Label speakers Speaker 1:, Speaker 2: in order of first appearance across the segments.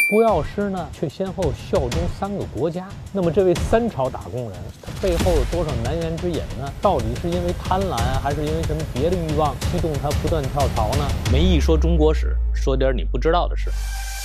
Speaker 1: 郭药师呢，却先后效忠3个国家。那么，这位三朝打工人，他背后有多少难言之隐呢？到底是因为贪婪，还是因为什么别的欲望驱动他不断跳槽呢？梅毅说中国史，说点你不知道的事。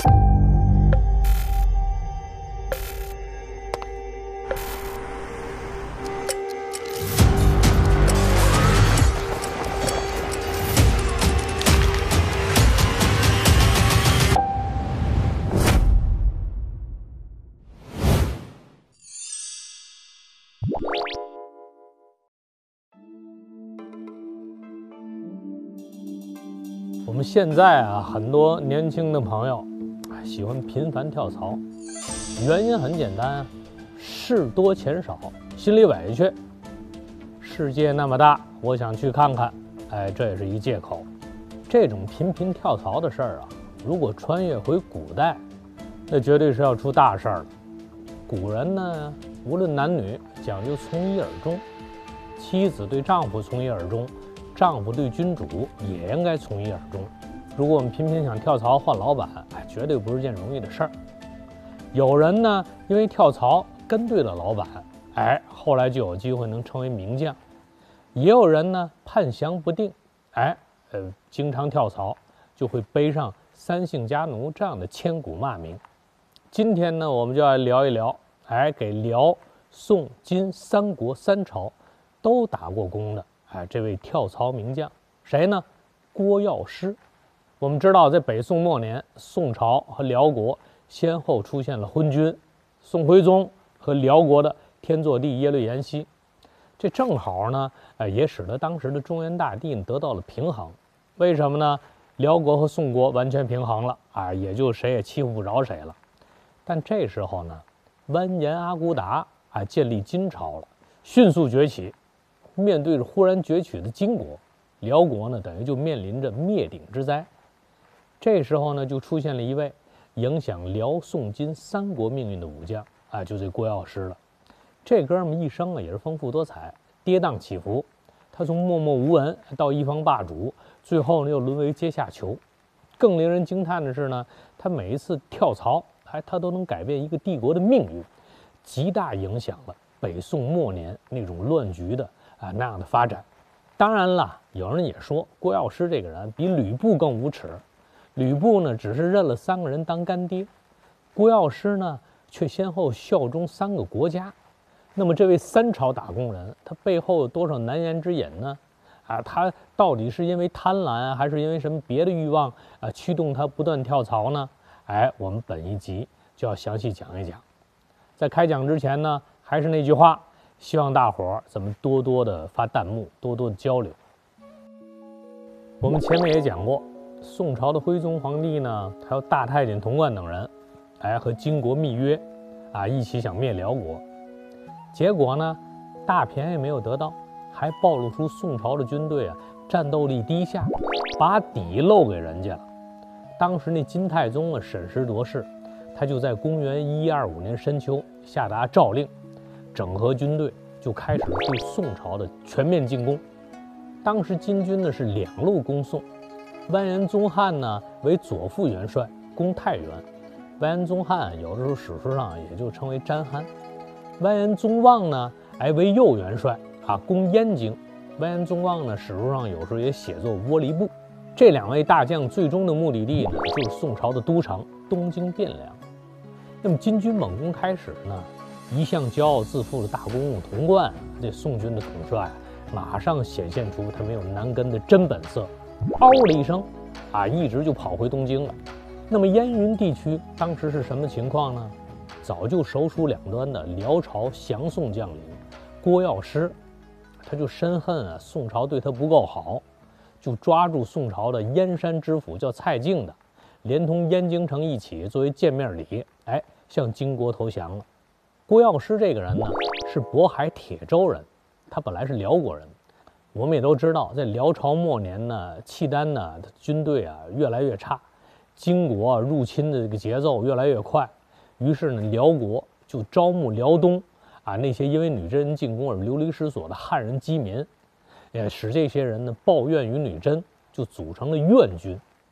Speaker 1: 我们现在很多年轻的朋友喜欢频繁跳槽，原因很简单，事多钱少，心里委屈。世界那么大，我想去看看，这也是一个借口。这种频频跳槽的事儿如果穿越回古代，那绝对是要出大事儿了。古人呢，无论男女，讲究从一而终，妻子对丈夫从一而终，丈夫对君主也应该从一而终。如果我们频频想跳槽换老板，绝对不是件容易的事儿。有人呢，因为跳槽跟对了老板，后来就有机会能成为名将；也有人呢，叛降不定，经常跳槽，就会背上三姓家奴这样的千古骂名。今天呢，我们就来聊一聊，给辽、宋、金三国三朝都打过工的，这位跳槽名将，谁呢？郭药师。我们知道，在北宋末年，宋朝和辽国先后出现了昏君，宋徽宗和辽国的天祚帝耶律延禧。这正好呢，也使得当时的中原大地得到了平衡。为什么呢？辽国和宋国完全平衡了，也就谁也欺负不着谁了。但这时候呢，完颜阿骨打建立金朝了，迅速崛起。面对着忽然崛起的金国，辽国呢，等于就面临着灭顶之灾。这时候呢，就出现了一位影响辽、宋、金三国命运的武将，就这郭药师了。这哥们一生也是丰富多彩，跌宕起伏。他从默默无闻到一方霸主，最后呢又沦为阶下囚。更令人惊叹的是呢，他每一次跳槽，他都能改变一个帝国的命运，极大影响了北宋末年那种乱局的那样的发展。当然了，有人也说郭药师这个人比吕布更无耻。吕布呢，只是认了3个人当干爹，郭药师呢，却先后效忠3个国家。那么，这位三朝打工人，他背后有多少难言之隐呢？他到底是因为贪婪，还是因为什么别的欲望驱动他不断跳槽呢？我们本一集就要详细讲一讲。在开讲之前呢，还是那句话，希望大伙儿咱们多多的发弹幕，多多的交流。我们前面也讲过。宋朝的徽宗皇帝呢，还有大太监童贯等人，和金国密约，一起想灭辽国。结果呢，大便宜没有得到，还暴露出宋朝的军队战斗力低下，把底漏给人家了。当时那金太宗审时度势，他就在公元1125年深秋下达诏令，整合军队，就开始对宋朝的全面进攻。当时金军呢是2路攻宋。完颜宗翰呢为左副元帅，攻太原。完颜宗翰有的时候史书上也就称为詹憨。完颜宗望呢为右元帅攻燕京。完颜宗望呢史书上有时候也写作窝里部。这2位大将最终的目的地呢就是宋朝的都城东京汴梁。那么金军猛攻开始呢，一向骄傲自负的大公公童贯，这宋军的统帅马上显现出他没有南根的真本色。嗷的一声，一直就跑回东京了。那么燕云地区当时是什么情况呢？早就首鼠两端的辽朝降宋将领郭药师，他就深恨宋朝对他不够好，就抓住宋朝的燕山知府叫蔡敬的，连同燕京城一起作为见面礼，向金国投降了。郭药师这个人呢，是渤海铁州人，他本来是辽国人。我们也都知道，在辽朝末年呢，契丹呢军队越来越差，金国入侵的这个节奏越来越快，于是呢，辽国就招募辽东那些因为女真人进攻而流离失所的汉人饥民，使这些人呢抱怨于女真，就组成了怨军。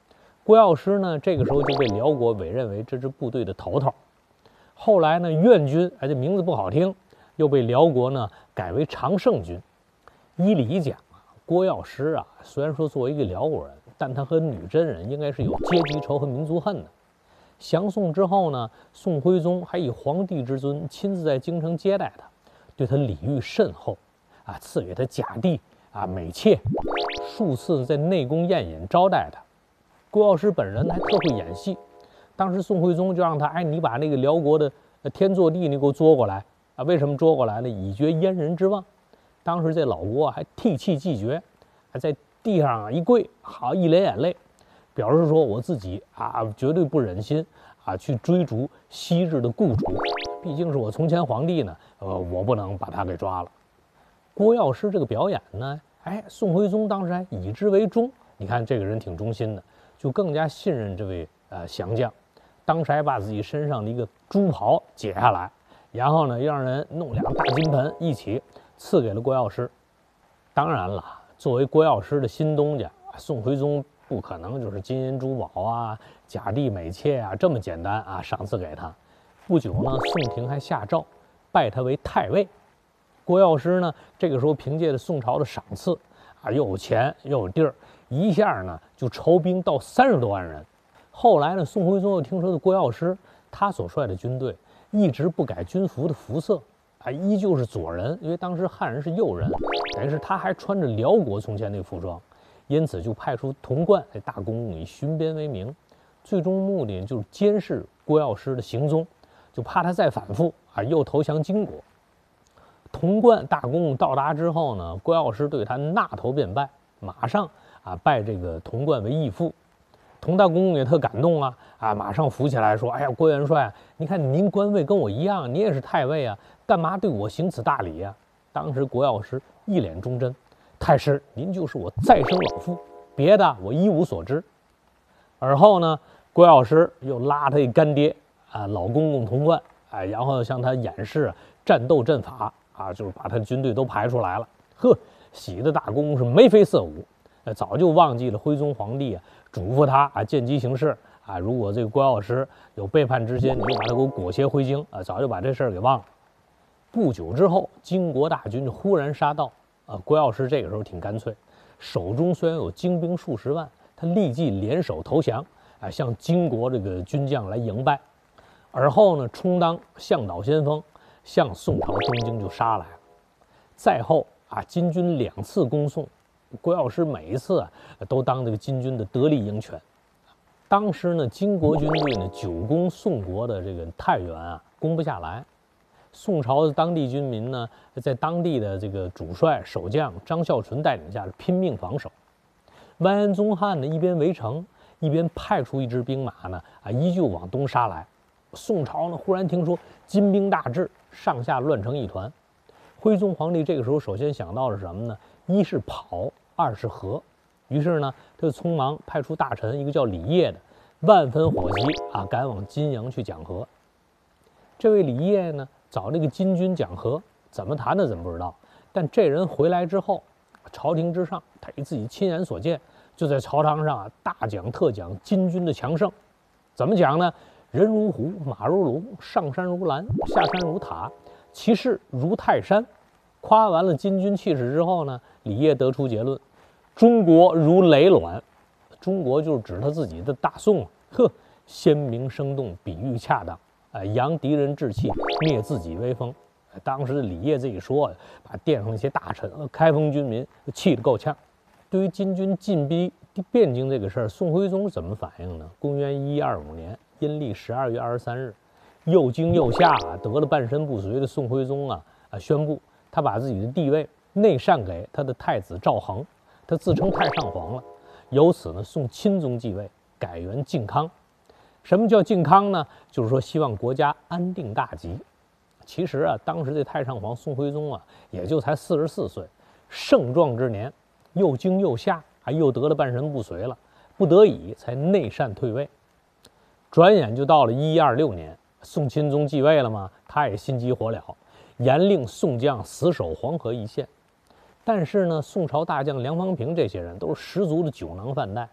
Speaker 1: 郭药师呢，这个时候就被辽国委任为这支部队的头头。后来呢，院军，这名字不好听，又被辽国呢改为常胜军。依理讲啊，郭药师啊，虽然说作为一个辽国人，但他和女真人应该是有阶级仇和民族恨的。降宋之后呢，宋徽宗还以皇帝之尊亲自在京城接待他，对他礼遇甚厚，赐给他甲地美妾，数次在内宫宴饮招待他。郭药师本人还特会演戏，当时宋徽宗就让他，你把那个辽国的天祚帝你给我捉过来为什么捉过来呢？以绝燕人之望。当时这老郭还涕泣既绝，还在地上一跪，好一脸眼泪，表示说我自己绝对不忍心去追逐昔日的雇主，毕竟是我从前皇帝呢，我不能把他给抓了。郭药师这个表演呢，宋徽宗当时还以之为忠，你看这个人挺忠心的，就更加信任这位降将。当时还把自己身上的一个朱袍解下来，然后呢，让人弄2大金盆一起赐给了郭药师。当然了，作为郭药师的新东家，宋徽宗不可能就是金银珠宝甲地美妾这么简单赏赐给他。不久呢，宋廷还下诏拜他为太尉。郭药师呢，这个时候凭借着宋朝的赏赐又有钱又有地儿，一下呢就筹兵到30多万人。后来呢，宋徽宗又听说的郭药师他所率的军队一直不改军服的服色依旧是左人，因为当时汉人是右人，等于是他还穿着辽国从前那服装，因此就派出童贯大公公以巡边为名，最终目的就是监视郭药师的行踪，就怕他再反复又投降金国。童贯大公公到达之后呢，郭药师对他纳头便拜，马上拜这个童贯为义父。童大公公也特感动马上扶起来说：“哎呀，郭元帅，你看您官位跟我一样，你也是太尉干嘛对我行此大礼当时郭药师一脸忠贞：“太师，您就是我再生老父，别的我一无所知。”而后呢，郭药师又拉他一干爹老公公童贯然后向他演示战斗阵法就是把他的军队都排出来了。喜的大公公是眉飞色舞，早就忘记了徽宗皇帝嘱咐他见机行事如果这个郭药师有背叛之心，你就把他给我裹挟回京早就把这事儿给忘了。不久之后，金国大军忽然杀到郭药师这个时候挺干脆，手中虽然有精兵数十万，他立即联手投降向金国这个军将来迎败。而后呢，充当向导先锋，向宋朝东京就杀来了。再后金军2次攻宋，郭药师每一次都当这个金军的得力鹰犬。当时呢，金国军队呢久攻宋国的这个太原攻不下来，宋朝的当地军民呢，在当地的这个主帅守将张孝纯带领下拼命防守。完颜宗翰呢一边围城，一边派出一支兵马呢依旧往东杀来。宋朝呢忽然听说金兵大至，上下乱成一团。徽宗皇帝这个时候首先想到是什么呢？一是跑，二是和。于是呢，他就匆忙派出大臣，一个叫李晔的，万分火急赶往金营去讲和。这位李晔呢，找那个金军讲和，怎么谈的怎么不知道。但这人回来之后，朝廷之上，他以自己亲眼所见，就在朝堂上大讲特讲金军的强盛。怎么讲呢？人如虎，马如龙，上山如兰，下山如塔，其势如泰山。夸完了金军气势之后呢，李晔得出结论：中国如雷卵。中国就是指他自己的大宋鲜明生动，比喻恰当扬敌人志气，灭自己威风。当时的李晔这一说，把殿上那些大臣开封军民气得够呛。对于金军进逼汴京这个事儿，宋徽宗怎么反应呢？公元1125年阴历12月23日，又惊又吓得了半身不遂的宋徽宗宣布他把自己的地位内禅给他的太子赵恒，他自称太上皇了。由此呢，宋钦宗继位，改元靖康。什么叫靖康呢？就是说希望国家安定大吉。其实当时这太上皇宋徽宗也就才44岁，盛壮之年，又惊又吓又得了半身不遂了，不得已才内禅退位。转眼就到了1126年，宋钦宗继位了嘛，他也心急火燎，严令宋将死守黄河一线。但是呢，宋朝大将梁方平这些人都是十足的酒囊饭袋，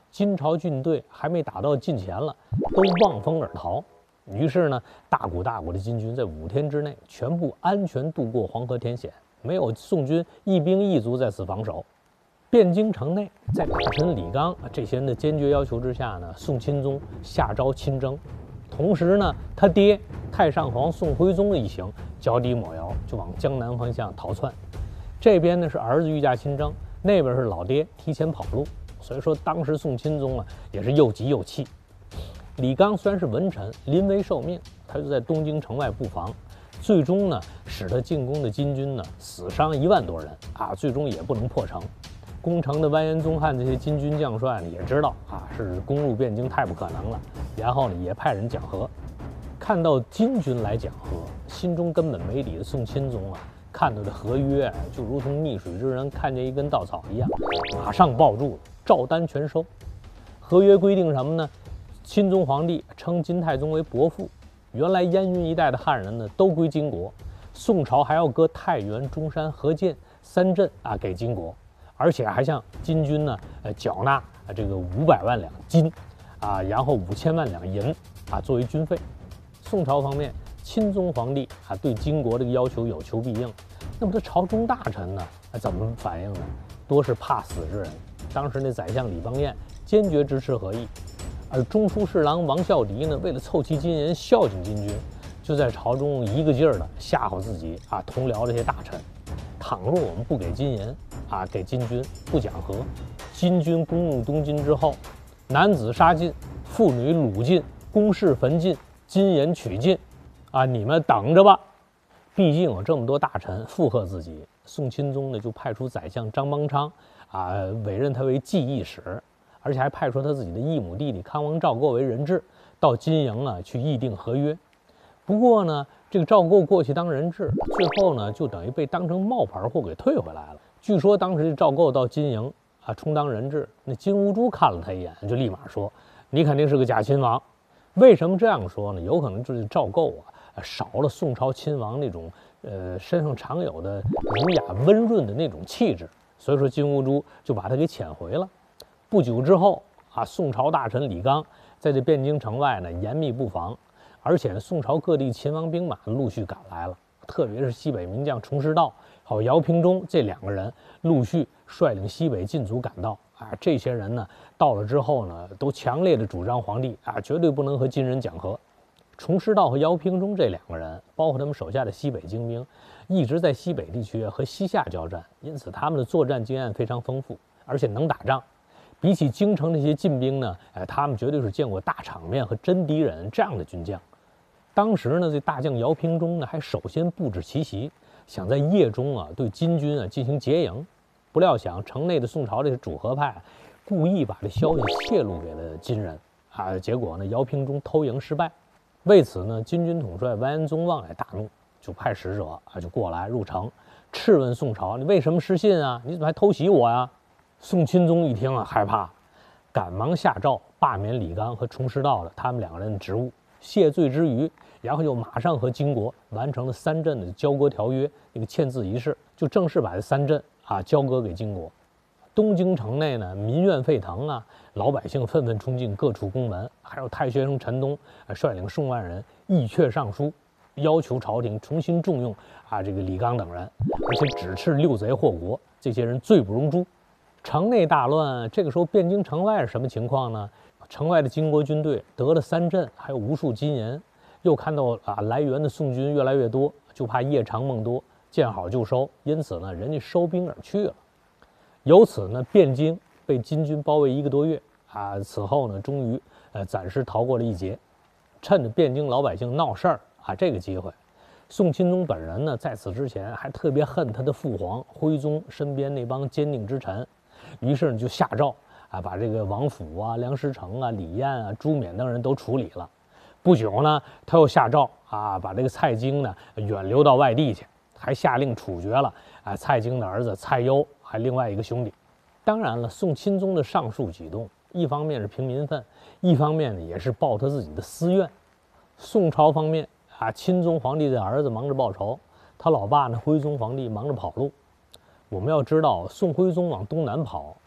Speaker 1: 金朝军队还没打到近前了，都望风而逃。于是呢，大股的金军在5天之内全部安全渡过黄河天险，没有宋军一兵一卒在此防守。汴京城内，在大臣李纲这些人的坚决要求之下呢，宋钦宗下诏亲征。同时呢，他爹太上皇宋徽宗的一行脚底抹油，就往江南方向逃窜。这边呢是儿子御驾亲征，那边是老爹提前跑路。所以说，当时宋钦宗啊也是又急又气。李纲虽然是文臣，临危受命，他就在东京城外布防，最终呢使他进攻的金军呢死伤1万多人啊，最终也不能破城。攻城的完颜宗翰这些金军将帅呢也知道啊是攻入汴京太不可能了，然后呢也派人讲和。看到金军来讲和，心中根本没底的宋钦宗啊，看到这合约就如同溺水之人看见一根稻草一样，马上抱住了，照单全收。合约规定什么呢？钦宗皇帝称金太宗为伯父，原来燕云一带的汉人呢都归金国，宋朝还要割太原、中山、河间3镇啊给金国，而且还向金军呢缴纳这个500万两金啊，然后5000万两银啊作为军费。宋朝方面，钦宗皇帝啊对金国这个要求有求必应，那么他朝中大臣呢怎么反应呢？多是怕死之人。当时那宰相李邦彦坚决支持和议，而中书侍郎王孝迪呢，为了凑齐金银孝敬金军，就在朝中一个劲儿的吓唬自己啊同僚这些大臣，倘若我们不给金银啊，给金军不讲和，金军攻入东京之后，男子杀尽，妇女掳尽，宫室焚尽，金银取尽，啊，你们等着吧。毕竟有这么多大臣附和自己，宋钦宗呢就派出宰相张邦昌啊，委任他为记议使，而且还派出他自己的义母弟弟康王赵构为人质，到金营啊去议定合约。不过呢，这个赵构过去当人质，最后呢就等于被当成冒牌货给退回来了。据说当时这赵构到金营啊充当人质，那金兀术看了他一眼，就立马说：“你肯定是个假亲王。”为什么这样说呢？有可能就是赵构啊少了宋朝亲王那种身上常有的儒雅温润的那种气质，所以说金兀术就把他给遣回了。不久之后啊，宋朝大臣李纲在这汴京城外呢严密布防，而且宋朝各地秦王兵马陆续赶来了，特别是西北名将崇师道还有姚平忠这2个人陆续率领西北禁卒赶到啊。这些人呢到了之后呢，都强烈的主张皇帝啊绝对不能和金人讲和。崇师道和姚平忠这2个人，包括他们手下的西北精兵，一直在西北地区和西夏交战，因此他们的作战经验非常丰富，而且能打仗。比起京城这些禁兵呢，他们绝对是见过大场面和真敌人这样的军将。当时呢，这大将姚平忠呢，还首先布置奇袭，想在夜中啊对金军啊进行劫营。不料想城内的宋朝这些主和派故意把这消息泄露给了金人啊，结果呢，姚平忠偷营失败。为此呢，金军统帅完颜宗望也大怒，就派使者啊就过来入城，质问宋朝：“你为什么失信啊？你怎么还偷袭我呀？”宋钦宗一听啊，害怕，赶忙下诏罢免李纲和崇师道的他们2个人的职务，谢罪之余，然后又马上和金国完成了3镇的交割条约那个签字仪式，就正式把这3镇啊交割给金国。东京城内呢，民怨沸腾啊，老百姓纷纷冲进各处宫门，还有太学生陈东率领数万人议阙上书，要求朝廷重新重用啊这个李纲等人，而且指斥6贼祸国，这些人罪不容诛。城内大乱，这个时候汴京城外是什么情况呢？城外的金国军队得了3镇，还有无数金银，又看到啊来援的宋军越来越多，就怕夜长梦多，见好就收，因此呢，人家收兵而去了。由此呢，汴京被金军包围1个多月啊，此后呢，终于暂时逃过了一劫。趁着汴京老百姓闹事儿啊这个机会，宋钦宗本人呢，在此之前还特别恨他的父皇徽宗身边那帮坚定之臣。于是呢，就下诏啊，把这个王府啊、梁师成啊、李彦啊、朱冕等人都处理了。不久呢，他又下诏啊，把这个蔡京呢远流到外地去，还下令处决了啊蔡京的儿子蔡攸，还另外一个兄弟。当然了，宋钦宗的上述举动，一方面是平民愤，一方面呢也是报他自己的私怨。宋朝方面啊，钦宗皇帝的儿子忙着报仇，他老爸呢徽宗皇帝忙着跑路。我们要知道，宋徽宗往东南跑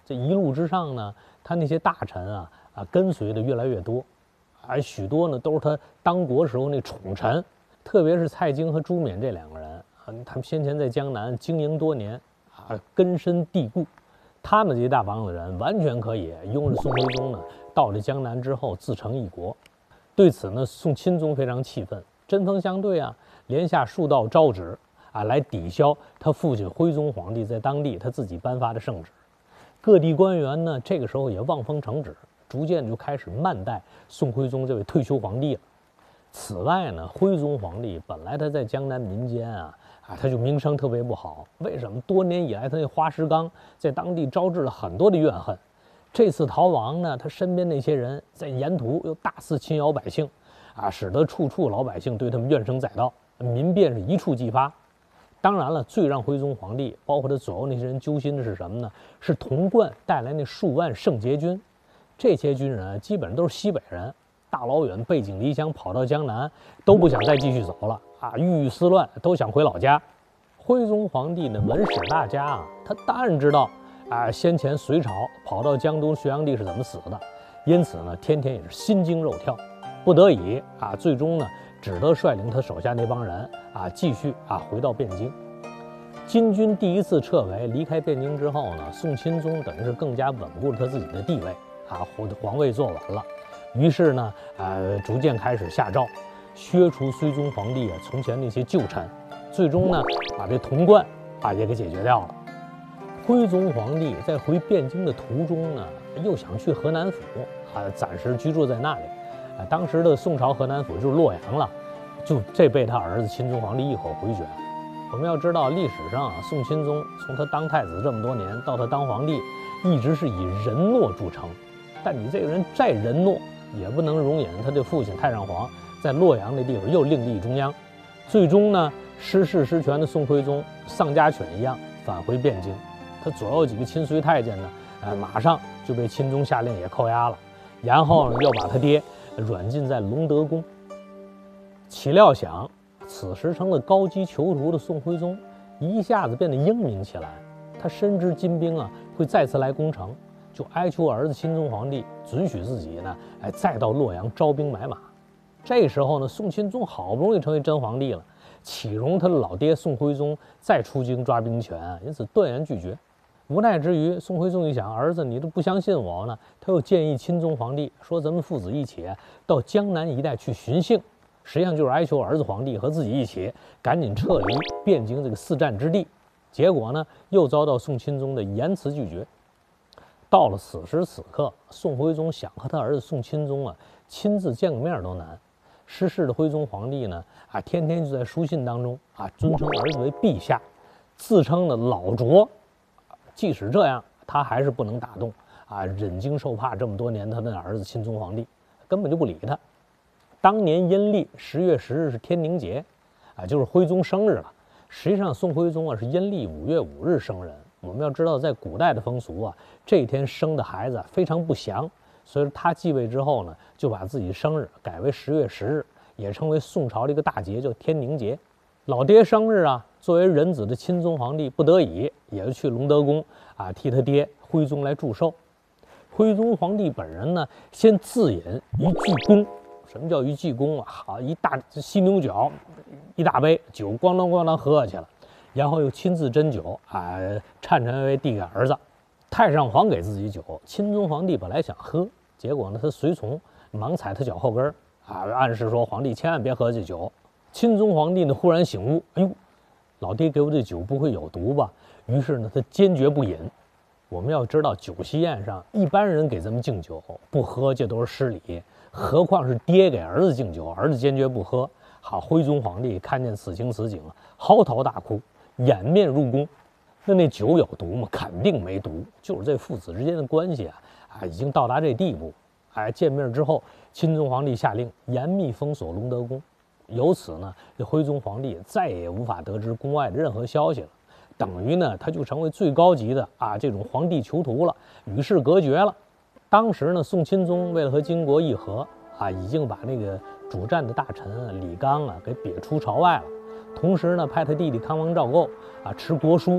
Speaker 1: 这一路之上呢，他那些大臣跟随的越来越多，而许多呢都是他当国时候那宠臣，特别是蔡京和朱冕这两个人他们先前在江南经营多年根深蒂固，他们这一大帮子人完全可以拥着宋徽宗呢，到了江南之后自成一国。对此呢，宋钦宗非常气愤，针锋相对连下数道诏旨来抵消他父亲徽宗皇帝在当地他自己颁发的圣旨。各地官员呢，这个时候也望风成指，逐渐就开始慢待宋徽宗这位退休皇帝了。此外呢，徽宗皇帝本来他在江南民间他就名声特别不好。为什么？多年以来他那花石纲在当地招致了很多的怨恨。这次逃亡呢，他身边那些人在沿途又大肆侵扰百姓使得处处老百姓对他们怨声载道，民变是一触即发。当然了，最让徽宗皇帝包括他左右那些人揪心的是什么呢？是童贯带来那数万圣节军。这些军人基本上都是西北人，大老远背井离乡跑到江南，都不想再继续走了郁郁思乱，都想回老家。徽宗皇帝呢，文史大家他当然知道先前隋朝跑到江东隋炀帝是怎么死的，因此呢，天天也是心惊肉跳，不得已最终呢，只得率领他手下那帮人继续回到汴京。金军第一次撤围离开汴京之后呢，宋钦宗等于是更加稳固了他自己的地位皇位坐稳了。于是呢逐渐开始下诏削除徽宗皇帝从前那些旧臣，最终呢把这童贯也给解决掉了。徽宗皇帝在回汴京的途中呢，又想去河南府暂时居住在那里。当时的宋朝河南府就是洛阳了，就这被他儿子钦宗皇帝一口回绝。我们要知道，历史上宋钦宗从他当太子这么多年到他当皇帝，一直是以仁懦著称。但你这个人再仁懦，也不能容忍他的父亲太上皇在洛阳那地方又另立中央。最终呢，失势失权的宋徽宗丧家犬一样返回汴京。他左右几个亲随太监呢，马上就被钦宗下令也扣押了，然后呢，又把他爹软禁在隆德宫。岂料想，此时成了高级囚徒的宋徽宗，一下子变得英明起来。他深知金兵会再次来攻城，就哀求儿子钦宗皇帝准许自己呢，再到洛阳招兵买马。这时候呢，宋钦宗好不容易成为真皇帝了，岂容他的老爹宋徽宗再出京抓兵权？因此断然拒绝。无奈之余，宋徽宗一想，儿子你都不相信我呢，他又建议钦宗皇帝说，咱们父子一起到江南一带去巡幸，实际上就是哀求儿子皇帝和自己一起赶紧撤离汴京这个四战之地。结果呢，又遭到宋钦宗的严词拒绝。到了此时此刻，宋徽宗想和他儿子宋钦宗亲自见个面都难。失势的徽宗皇帝呢天天就在书信当中尊称儿子为陛下，自称的老拙。即使这样，他还是不能打动忍惊受怕这么多年他的儿子钦宗皇帝，根本就不理他。当年阴历10月10日是天宁节就是徽宗生日了。实际上宋徽宗是阴历5月5日生人。我们要知道，在古代的风俗这一天生的孩子非常不祥，所以说他继位之后呢，就把自己生日改为10月10日，也称为宋朝的一个大节，叫天宁节。老爹生日作为人子的钦宗皇帝不得已也就去隆德宫替他爹徽宗来祝寿。徽宗皇帝本人呢，先自饮一具功。什么叫一具功好，一大犀牛角，一大杯酒，咣当咣当喝下去了，然后又亲自斟酒颤颤巍巍递给儿子。太上皇给自己酒，钦宗皇帝本来想喝，结果呢，他随从忙踩他脚后跟暗示说皇帝千万别喝这酒。钦宗皇帝呢忽然醒悟，哎呦，老爹给我这酒不会有毒吧？于是呢，他坚决不饮。我们要知道，酒席宴上一般人给咱们敬酒不喝，这都是失礼，何况是爹给儿子敬酒，儿子坚决不喝。好，徽宗皇帝看见此情此景嚎啕大哭，掩面入宫。那酒有毒吗？肯定没毒，就是这父子之间的关系已经到达这地步。见面之后，钦宗皇帝下令严密封锁隆德宫。由此呢，这徽宗皇帝再也无法得知宫外的任何消息了，等于呢，他就成为最高级的这种皇帝囚徒了，与世隔绝了。当时呢，宋钦宗为了和金国议和已经把那个主战的大臣李纲给贬出朝外了，同时呢，派他弟弟康王赵构持国书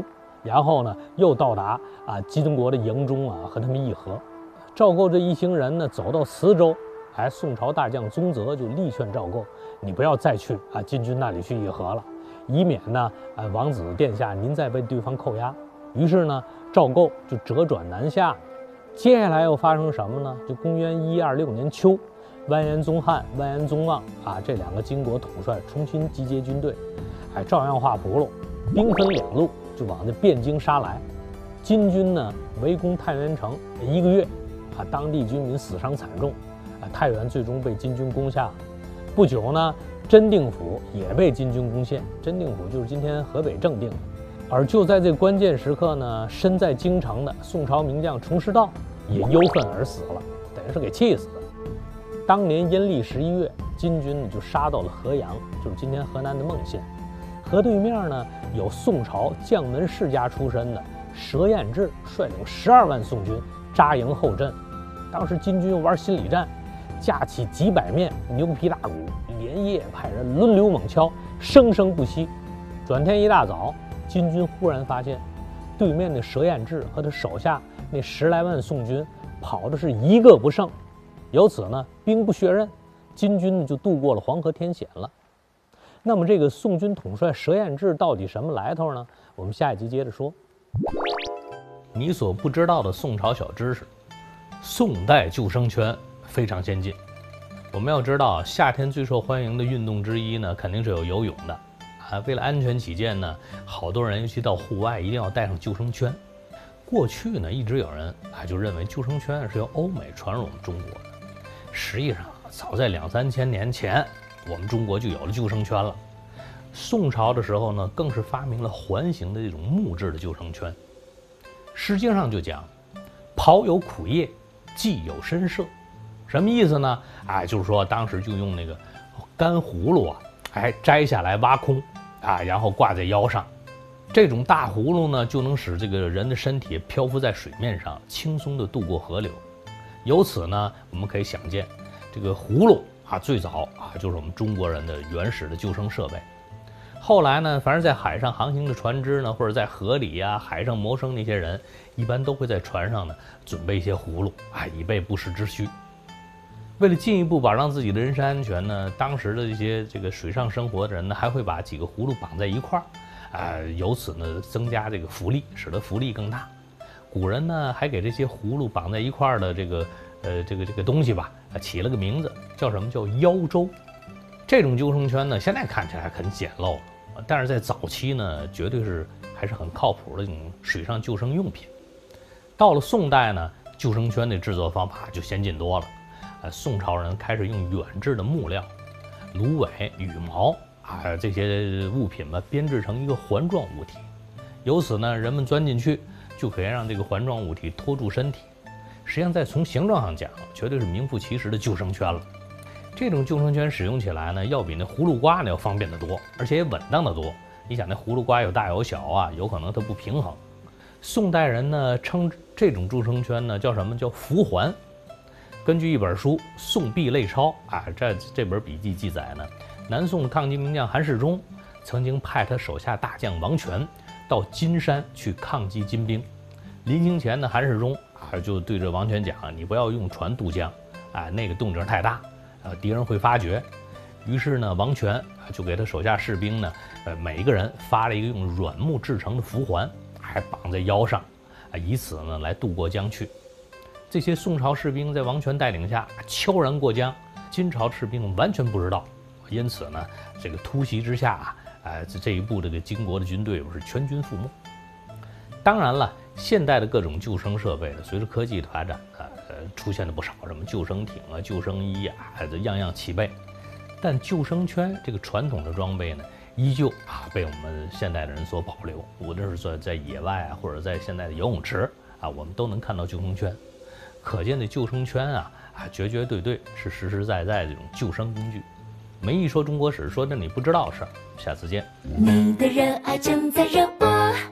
Speaker 1: 然后呢又到达金国的营中和他们议和。赵构这一行人呢走到磁州，宋朝大将宗泽就力劝赵构，你不要再去金军那里去议和了，以免呢王子殿下您再被对方扣押。于是呢赵构就折转南下。接下来又发生什么呢？就公元1126年秋，完颜宗翰、完颜宗望这两个金国统帅重新集结军队，照样画葫芦，兵分两路就往这汴京杀来。金军呢围攻太原城1个月，当地居民死伤惨重，太原最终被金军攻下。不久呢，真定府也被金军攻陷，真定府就是今天河北正定。而就在这关键时刻呢，身在京城的宋朝名将崇师道也忧愤而死了，等于是给气死的。当年阴历11月，金军就杀到了河阳，就是今天河南的孟县。河对面呢，有宋朝将门世家出身的佘彦志率领12万宋军扎营后阵。当时金军玩心理战，架起几百面牛皮大鼓，连夜派人轮流猛敲，生生不息。转天一大早，金军忽然发现，对面的佘彦志和他手下那10来万宋军跑的是一个不剩。由此呢，兵不血刃，金军就渡过了黄河天险了。那么这个宋军统帅佘彦志到底什么来头呢？我们下一集接着说。你所不知道的宋朝小知识：宋代救生圈非常先进。我们要知道，夏天最受欢迎的运动之一呢，肯定是有游泳的。为了安全起见呢，好多人尤其到户外一定要带上救生圈。过去呢，一直有人就认为救生圈是由欧美传入我们中国的。实际上，早在2、3千年前，我们中国就有了救生圈了。宋朝的时候呢，更是发明了环形的这种木质的救生圈。《诗经》上就讲：“庖有苦业，既有深涉。”什么意思呢？就是说当时就用那个干葫芦摘下来挖空然后挂在腰上。这种大葫芦呢，就能使这个人的身体漂浮在水面上，轻松地渡过河流。由此呢，我们可以想见，这个葫芦最早就是我们中国人的原始的救生设备。后来呢，凡是在海上航行的船只呢，或者在河里海上谋生那些人，一般都会在船上呢准备一些葫芦以备不时之需。为了进一步保障自己的人身安全呢，当时的这个水上生活的人呢，还会把几个葫芦绑在一块儿，由此呢增加这个浮力，使得浮力更大。古人呢还给这些葫芦绑在一块儿的这个东西起了个名字，叫什么？叫腰舟。这种救生圈呢，现在看起来很简陋了，但是在早期呢，绝对是还是很靠谱的这种水上救生用品。到了宋代呢，救生圈的制作方法就先进多了。宋朝人开始用远志的木料、芦苇、羽毛这些物品编制成一个环状物体，由此呢，人们钻进去就可以让这个环状物体托住身体。实际上，在从形状上讲，绝对是名副其实的救生圈了。这种救生圈使用起来呢，要比那葫芦瓜呢要方便得多，而且也稳当得多。你想，那葫芦瓜有大有小有可能它不平衡。宋代人呢称这种救生圈呢叫什么？叫浮环。根据一本书《宋壁类钞》这本笔记记载呢，南宋抗金名将韩世忠曾经派他手下大将王权到金山去抗击金兵。临行前呢，韩世忠就对着王权讲：“你不要用船渡江那个动静太大，敌人会发觉。”于是呢，王权就给他手下士兵呢，每一个人发了一个用软木制成的浮环，还绑在腰上，以此呢来渡过江去。这些宋朝士兵在王权带领下悄然过江，金朝士兵完全不知道。因此呢，这个突袭之下这一步这个金国的军队是全军覆没。当然了，现代的各种救生设备呢，随着科技的发展出现了不少，什么救生艇救生衣样样齐备。但救生圈这个传统的装备呢，依旧被我们现代的人所保留。无论是说在野外或者在现在的游泳池我们都能看到救生圈。可见的救生圈绝绝对对是实实在在的这种救生工具。没一说中国史，说这你不知道的事儿。下次见。你的热爱正在热播。